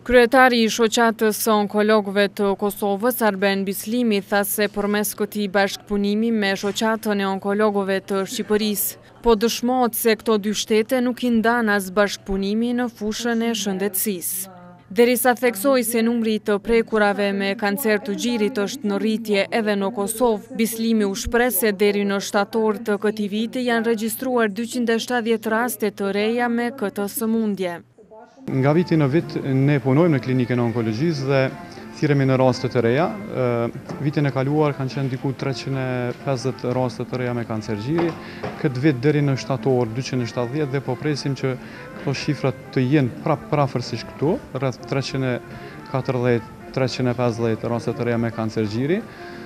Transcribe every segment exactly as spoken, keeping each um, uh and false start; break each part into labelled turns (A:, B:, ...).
A: Kryetari i shoqatës së onkologëve të Kosovës, Arben Bislimi, tha se përmes këtij bashkëpunimi me shoqatën e onkologëve të Shqipërisë, po dëshmohet se këto dy shtete nuk i ndan as bashkëpunimi në fushën e shëndetësisë. Derisa theksoi se numri të prekurave me kancer të gjirit është në rritje edhe në Kosovë, Bislimi u shpreh se deri në shtator të këtij viti janë regjistruar dyqind e shtatëdhjetë raste të reja me këtë sëmundje.
B: Nga viti në vit ne punojmë në klinikën e onkologjisë dhe thirremi në raste të reja. Vitin e kaluar kanë qenë diku treqind e pesëdhjetë raste të reja me kancer gjiri. Këtë vit deri në shtator dyqind e shtatëdhjetë dhe po presim që këto shifra të jenë prap prafërsisht këtu, rreth treqind e katërdhjetë treqind e pesëdhjetë raste të reja me kancer gjiri.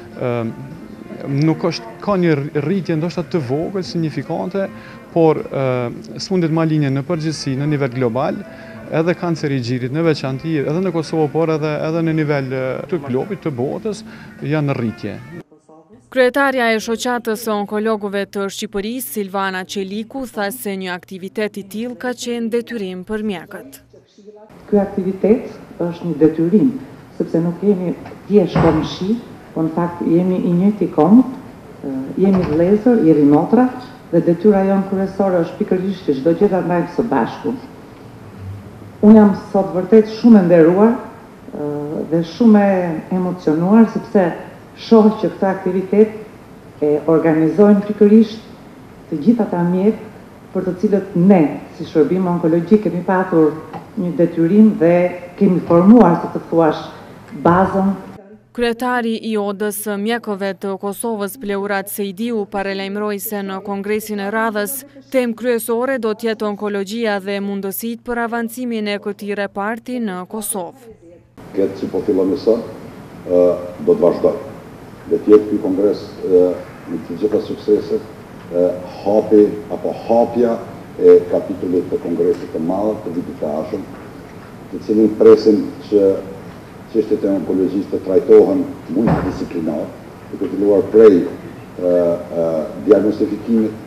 B: Nuk është ka një rritje ndoshta të vogël, signifikante, por sëmundjet maligne në përgjithësi në nivel global, edhe kanceri i gjirit në veçantë, edhe në Kosovë, por edhe, edhe në nivel të globit, të botës, janë në rritje.
A: Kryetarja e shoqatës së onkologëve të Shqipërisë, Silvana Qeliku, tha se një aktivitet i tillë ka qenë detyrim për mjekët.
C: Ky aktivitet është një detyrim, sepse nuk jemi thjesht komshi, por në fakt jemi i njëjti kom, jemi vëllezër, jemi motra, dhe detyra jonë kryesore është pikërisht që çdo gjë ta ndajmë së bashku. Unë jam sot vërtet shumë e nderuar dhe shumë e emocionuar, sepse shoh që këtë aktivitet e organizojnë pikërisht të gjithë ata mjek për të cilët ne, si shërbim onkologjik, kemi patur një detyrim dhe kemi formuar, si të thuash, bazën.
A: Kryetari i Odës së mjekëve të Kosovës, Pleurat Sejdiu, paralajmëroi se në kongresin e radhës temë kryesore do të jetë onkologjia dhe mundësitë për avancimin e këtij reparti në Kosovë.
D: Këtë që po fillon sot, do të vazhdojë. Dhe të jetë ky kongres me të gjitha sukseset, hapi apo hapja e kapitullit të kongresit të madh të vitit të ardhshëm, të cilin presim që çështjet e onkologjisë të trajtohen multidisiplinar, duke filluar prej diagnostifikimit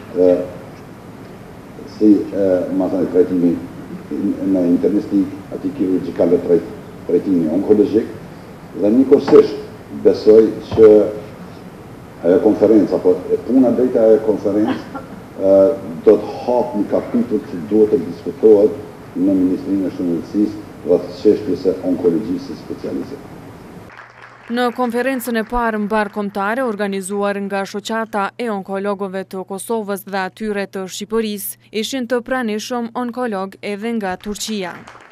D: si masën e trajtimi në internistik, atij kirurgjikal dhe trajtimi onkologjik, dhe njëkohësisht besoj që ajo konferencë apo e puna drejt ajo konferencë do të hapë një kapitull që duhet të diskutohet në Ministrinë e Shëndetësisë rreth çështjes së onkologjisë specialize.
A: Në konferencën e parë mbarkombëtare organizuar nga shoqata e onkologëve të Kosovës dhe atyre të Shqipërisë, ishin të pranishëm onkolog edhe nga Turqia.